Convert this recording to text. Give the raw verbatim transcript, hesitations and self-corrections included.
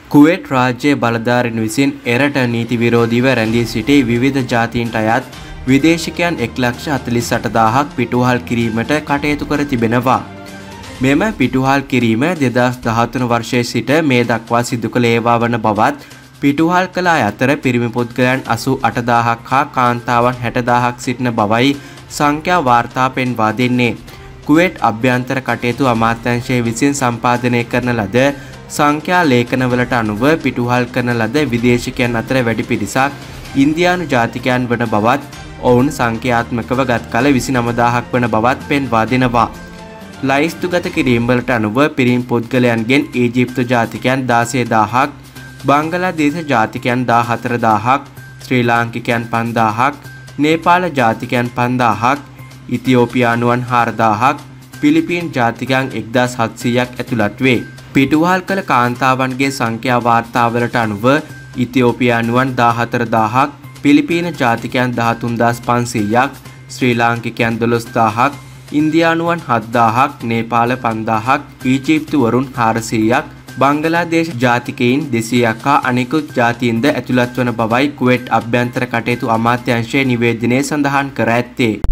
කුවේට් රාජ්‍යයේ බලධාරීන් විසින් එරට නීති විරෝධීව රැඳී සිටි විවිධ ජාතීන්ට අයත් විදේශිකයන් එක් ලක්ෂ හතළිස් අට දහසක් පිටුවහල් කිරීමට කටයුතු කර තිබෙනවා. මෙම පිටුවහල් කිරීම දෙදහස් දහතුන වර්ෂයේ සිට මේ දක්වා සිදු කළ ඒවා වන බවත් පිටුවහල් කළ අය අතර පිරිමි පුද්ගලයන් අසූ අට දහසක් හා කාන්තාවන් හැට දහසක් සිටින බවයි සංඛ්‍යා වාර්තා පෙන්වා දෙන්නේ. කුවේට් අභ්‍යන්තර කටයුතු අමාත්‍යාංශය විසින් සම්පාදනය කරන ලද සංඛ්‍යා ලේඛනවලට අනුව පිටුවහල් කරන ලද විදේශිකයන් අතර වැඩි පිරිසක් ඉන්දියානු ජාතිකයන් වන බවත් ඔවුන් සංඛ්‍යාත්මකව ගත් කල විසිනම දහසක් වන බවත් පෙන්වා දෙනවා. ලයිස්තුගත කිරීම්වලට අනුව පිරිමි පුද්ගලයන්ගෙන් ඊජිප්තු ජාතිකයන් දාසය දහසක්, බංගලාදේශ ජාතිකයන් දාහතර දහසක්, ශ්‍රී ලාංකිකයන් පන්දාහක්, නේපාල ජාතිකයන් පන්දාහක්, ඉතියෝපියානුවන් හාරදාහක්, පිලිපීන් ජාතිකයන් එක්දාස් හත්සීයක් ඇතුළත් වේ. පිටුවහල් කළ කාන්තාවන්ගේ සංඛ්‍යා වාර්තාවලට අනුව ඉතියෝපියානුවන් දාහතර දහසක්, පිලිපීන ජාතිකයන් දහතුන්දාස් පන්සීයක්, ශ්‍රී ලාංකිකයන් දොළොස් දහසක්, ඉන්දියානුවන් හත් දහසක්, නේපාල පන්දාහක්, ඊජිප්තුවරුන් හාරසීයක්, බංගලාදේශ ජාතිකයින් දෙසීයක් හා අනෙකුත් ජාතීන්ද ඇතුළත් වන බවයි කුවේට් අභ්‍යන්තර කටයුතු අමාත්‍යාංශයේ නිවේදනයේ සඳහන් කර ඇත්තේ.